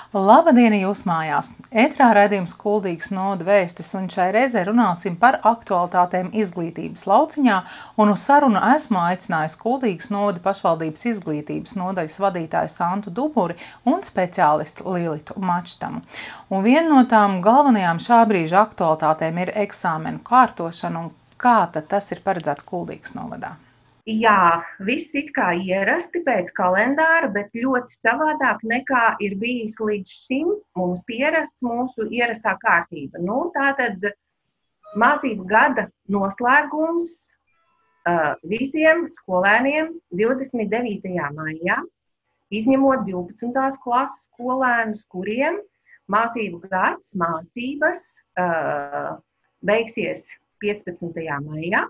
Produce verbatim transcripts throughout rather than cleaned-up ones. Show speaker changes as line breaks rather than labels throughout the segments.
Labdien jūs mājās! Ētrā raidījums Kuldīgas novada vēstis, un šai reizē runāsim par aktualitātēm izglītības lauciņā, un uz sarunu esmu aicinājusi Kuldīgas novada pašvaldības izglītības nodaļas vadītāju Santu Duburi un speciālistu Lilitu Mačtamu. Un viena no tām galvenajām šā brīža aktualitātēm ir eksāmenu kārtošana, un kā tad tas ir paredzēts Kuldīgas novadā?
Jā, viss it kā ierasti pēc kalendāra, bet ļoti savādāk nekā ir bijis līdz šim mums pierasts mūsu ierastā kārtība. Nu, tātad mācību gada noslēgums uh, visiem skolēniem divdesmit devītajā maijā, izņemot divpadsmitās klases skolēnus, kuriem mācību gads, mācības uh, beigsies piecpadsmitajā maijā,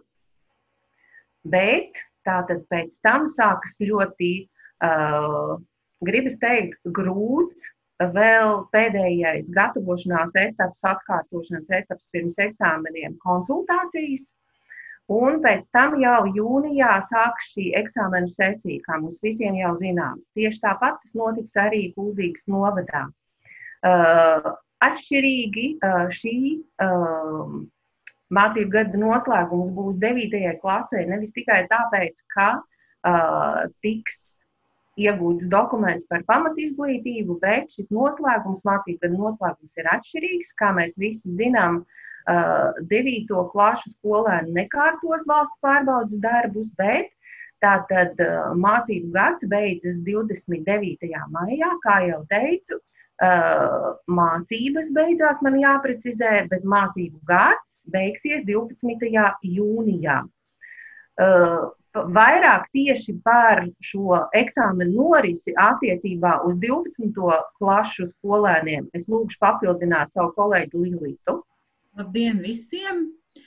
bet tātad pēc tam sākas ļoti, uh, gribas teikt, grūts, vēl pēdējais gatavošanās etaps, atkārtošanas etaps pirms eksāmeniem konsultācijas, un pēc tam jau jūnijā sāks šī eksāmenu sesija, kā mums visiem jau zināms. Tieši tāpat tas notiks arī Kuldīgas novadā. Uh, atšķirīgi uh, šī uh, mācību gada noslēgums būs devītajai klasē, nevis tikai tāpēc, ka uh, tiks iegūts dokuments par pamatizglītību, bet šis noslēgums, mācību gada noslēgums ir atšķirīgs. Kā mēs visi zinām, uh, devīto klašu skolēni nekārtos valsts pārbaudes darbus, bet tātad uh, mācību gads beidzas divdesmit devītajā maijā, kā jau teicu, uh, mācības beidzās, man jāprecizē, bet mācību gads beigsies divpadsmitajā jūnijā. Uh, vairāk tieši par šo eksāmenu norisi attiecībā uz divpadsmito klašu skolēniem es lūgšu papildināt savu kolēģi Lilitu.
Labdien visiem!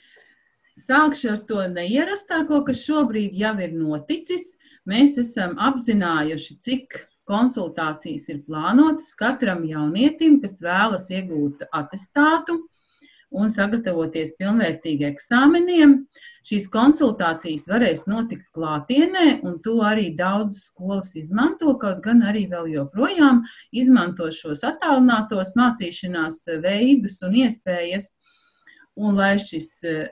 Sākšu ar to neierastāko, kas šobrīd jau ir noticis. Mēs esam apzinājuši, cik konsultācijas ir plānotas katram jaunietim, kas vēlas iegūt atestātu un sagatavoties pilnvērtīgi eksāmeniem. Šīs konsultācijas varēs notikt klātienē, un to arī daudzas skolas izmanto, kaut gan arī vēl joprojām izmanto šos attālinātos mācīšanās veidus un iespējas. Un lai šis,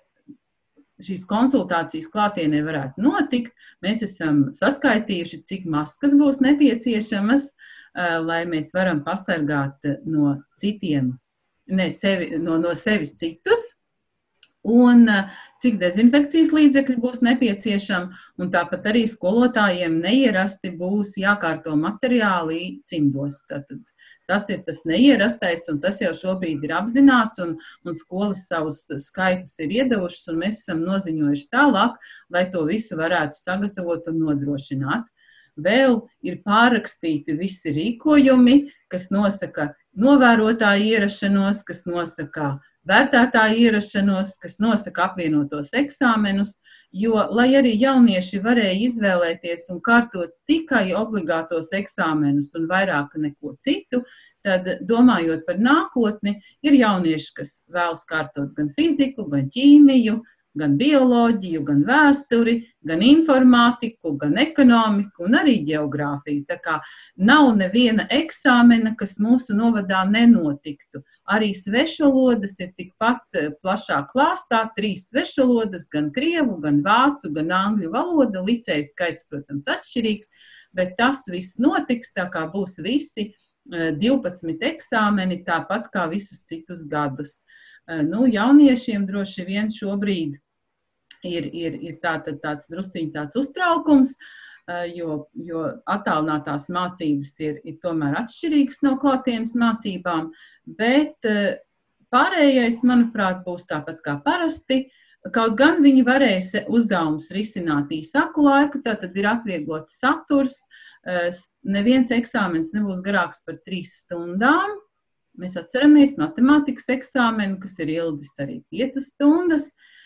šīs konsultācijas klātienē varētu notikt, mēs esam saskaitījuši, cik maskas būs nepieciešamas, lai mēs varam pasargāt no citiem Ne sevi, no, no sevis citus, un cik dezinfekcijas līdzekļi būs nepieciešami, un tāpat arī skolotājiem neierasti būs jākārto materiāli cimdos. Tātad tas ir tas neierastais, un tas jau šobrīd ir apzināts, un, un skolas savus skaitus ir iedevušas, un mēs esam noziņojuši tālāk, lai to visu varētu sagatavot un nodrošināt. Vēl ir pārrakstīti visi rīkojumi, kas nosaka novērotāju ierašanos, kas nosaka vērtētāju ierašanos, kas nosaka apvienotos eksāmenus, jo, lai arī jaunieši varēja izvēlēties un kārtot tikai obligātos eksāmenus un vairāk neko citu, tad, domājot par nākotni, ir jaunieši, kas vēlas kārtot gan fiziku, gan ķīmiju, gan bioloģiju, gan vēsturi, gan informātiku, gan ekonomiku un arī ģeogrāfiju. Tā kā nav neviena eksāmena, kas mūsu novadā nenotiktu. Arī svešvalodas ir tikpat plašā klāstā, trīs svešvalodas, gan krievu, gan vācu, gan angļu valoda. Liceja skaits, protams, atšķirīgs, bet tas viss notiks, tā kā būs visi divpadsmit eksāmeni, tāpat kā visus citus gadus. Nu, jauniešiem droši vien šobrīd ir, ir, ir tā, tā, tāds drusciņ tāds uztraukums, jo, jo attālinātās mācības ir, ir tomēr atšķirīgas no klātienes mācībām, bet pārējais, manuprāt, būs tāpat kā parasti. Kaut gan viņi varēs uzdevumus risināt īsāku laiku, tātad ir atvieglots saturs, neviens eksāmens nebūs garāks par trīs stundām. Mēs atceramies matemātikas eksāmenu, kas ir ilgs arī piecas stundas.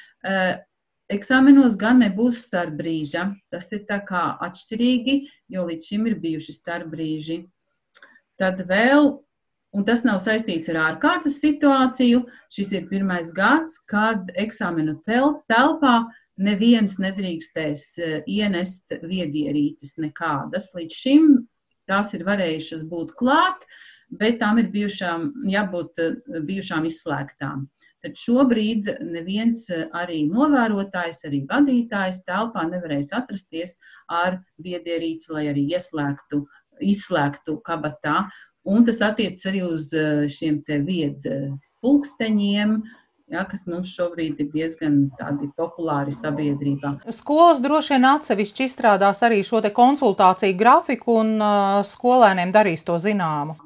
Eksāmenos gan nebūs starpbrīža. Tas ir tā kā atšķirīgi, jo līdz šim ir bijuši starpbrīži. Tad vēl, un tas nav saistīts ar ārkārtas situāciju, šis ir pirmais gads, kad eksāmenu telpā neviens nedrīkstēs ienest viedierīces nekādas. Līdz šim tās ir varējušas būt klāt, bet tām ir bijušām, jābūt bijušām izslēgtām. Tad šobrīd neviens arī novērotājs, arī vadītājs telpā nevarēs atrasties ar viedierīci, lai arī ieslēgtu, izslēgtu kabatā. Un tas attiec arī uz šiem te vied pulksteņiem, ja, kas mums šobrīd ir diezgan tādi populāri sabiedrībā.
Skolas droši vien atsevišķi izstrādās arī šo te konsultāciju grafiku un uh, skolēniem darīs to zināmu.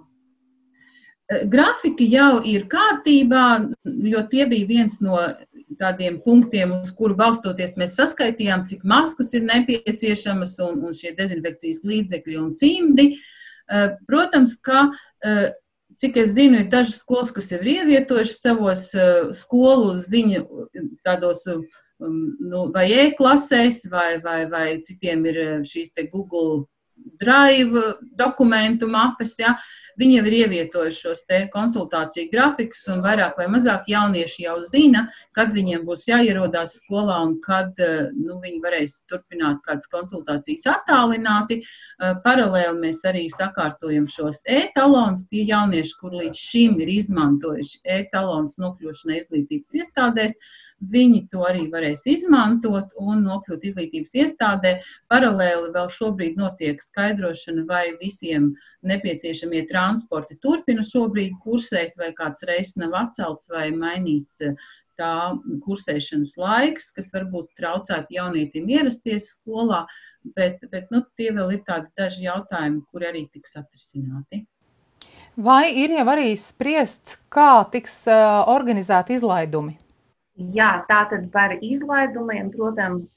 Grafiki jau ir kārtībā, jo tie bija viens no tādiem punktiem, uz kuru balstoties mēs saskaitījām, cik maskas ir nepieciešamas un, un šie dezinfekcijas līdzekļi un cimdi. Protams, ka, cik es zinu, ir dažas skolas, kas jau ir ievietojušas savos skolu ziņu tādos nu, vai e-klasēs, vai, vai, vai citiem ir šīs te Google Drive dokumentu mapes, ja. Viņi jau ir ievietojuši šos te konsultāciju grafikus un vairāk vai mazāk jaunieši jau zina, kad viņiem būs jāierodās skolā un kad nu, viņi varēs turpināt kādas konsultācijas attālināti. Paralēli mēs arī sakārtojam šos e-talons. Tie jaunieši, kur līdz šim ir izmantojuši e-talons nokļūšanai izglītības iestādēs, viņi to arī varēs izmantot un nokļūt izglītības iestādē. Paralēli vēl šobrīd notiek skaidrošana, vai visiem nepieciešamie transporti turpina šobrīd kursēt, vai kāds reizes nav atcelts vai mainīts tā kursēšanas laiks, kas varbūt traucētu jaunietim ierasties skolā, bet, bet nu, tie vēl ir tādi daži jautājumi, kuri arī tiks atrisināti.
Vai ir jau arī spriests, kā tiks uh, organizēti izlaidumi?
Jā, tātad par izlaidumiem, protams,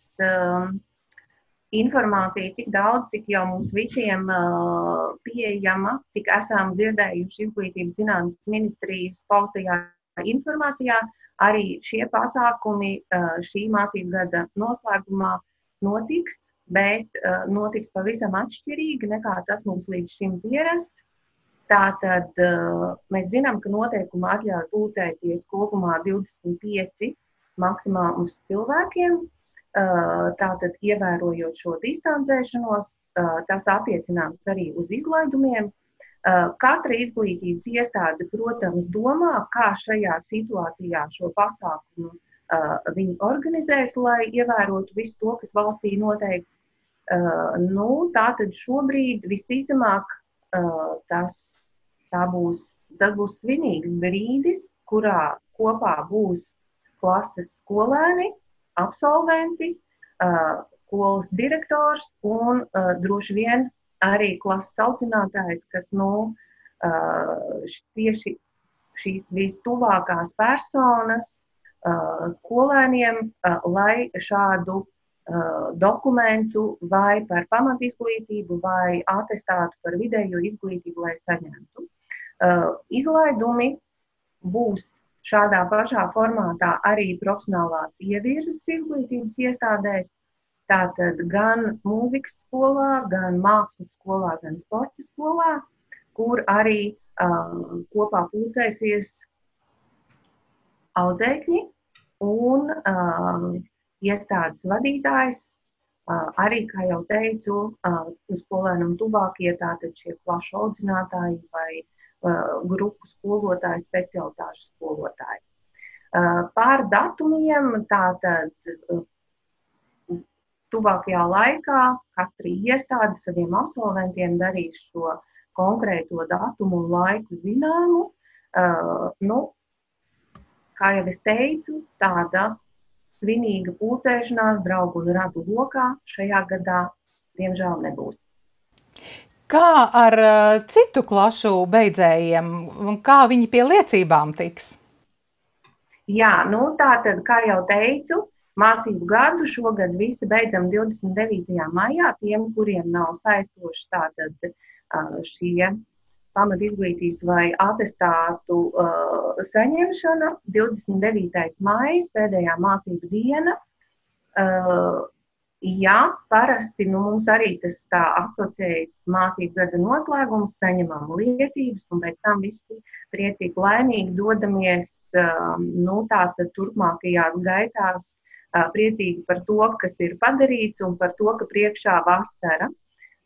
informācija tik daudz, cik jau mums visiem pieejama, cik esam dzirdējuši Izglītības zinātnes ministrijas paustajā informācijā. Arī šie pasākumi šī mācību gada noslēgumā notiks, bet notiks pavisam atšķirīgi nekā tas mums līdz šim pierasts. Tātad mēs zinām, ka noteikumi atļauj pulcēties kopumā divdesmit pieci maksimālums cilvēkiem, tātad ievērojot šo distancēšanos, tas attiecināms arī uz izlaidumiem. Katra izglītības iestāde, protams, domā, kā šajā situācijā šo pasākumu viņi organizēs, lai ievērotu visu to, kas valstī noteikts. Nu, tātad šobrīd visticamāk tas Tā būs, tas būs svinīgs brīdis, kurā kopā būs klases skolēni, absolventi, skolas direktors un droši vien arī klases audzinātājs, kas nu, tieši šīs vistuvākās personas skolēniem, lai šādu dokumentu vai par pamatizglītību vai atestātu par vidējo izglītību, lai saņemtu. Izlaidumi būs šādā pašā formātā arī profesionālās ievirzes izglītības iestādēs, tātad gan mūzikas skolā, gan mākslas skolā, gan sporta skolā, kur arī uh, kopā pulcēsies audzēkņi un uh, iestādes vadītājs, uh, arī, kā jau teicu, uh, skolēnam tuvākie, tātad šie plašu audzinātāji vai grupu skolotāji, specialitāšu skolotāji. Pār datumiem, tātad tuvākajā laikā katra iestāde saviem absolventiem darīs šo konkrēto datumu un laiku zināmu. Nu, kā jau es teicu, tāda svinīga pulcēšanās draugu un radu lokā šajā gadā diemžēl nebūs.
Kā ar uh, citu klašu beidzējiem, kā viņi pie liecībām tiks?
Jā, nu tātad, kā jau teicu, mācību gadu šogad visi beidzam divdesmit devītajā maijā, tiem, kuriem nav saistoši tātad uh, šie pamatizglītības vai atestātu uh, saņemšana, divdesmit devītais maijs, pēdējā mācību diena. Uh, Jā, parasti nu, mums arī tas tā asociējas mācību gada noslēgums, saņemam liecības un pēc tam visi priecīgi, laimīgi dodamies um, nu, tātad turpmākajās gaitās uh, priecīgi par to, kas ir padarīts un par to, ka priekšā vasara.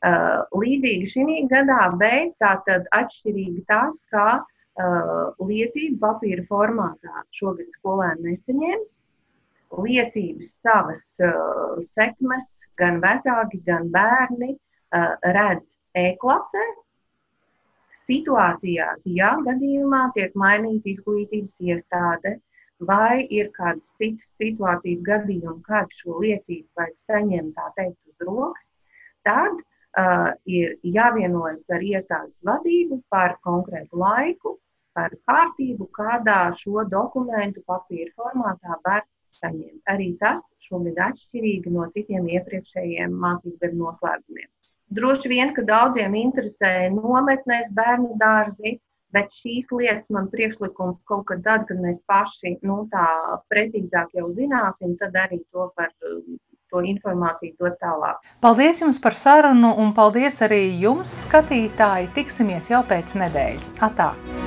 Līdzīgi šī gadā, bet tātad atšķirīgi tas, ka liecību papīra formātā šogad skolēni nesaņems. Liecības savas uh, sekmes gan vecāki, gan bērni uh, redz e-klasē. Situācijās, ja gadījumā tiek mainīta izglītības iestāde vai ir kādas citas situācijas gadījumi, kad šo liecību vajag saņemt tā teikt uz rokas, tad uh, ir jāvienojas ar iestādes vadību par konkrētu laiku, par kārtību, kādā šo dokumentu papīra formātā var saņemt. Arī tas šogad atšķirīgi no citiem iepriekšējiem mācību gadu noslēgumiem. Droši vien, ka daudziem interesē nometnēs bērnu dārzi, bet šīs lietas man priekšlikums kaut kad tad, kad mēs paši nu, tā precīzāk jau zināsim, tad arī to par to informāciju dot tālāk.
Paldies jums par sarunu un paldies arī jums, skatītāji. Tiksimies jau pēc nedēļas. Atā!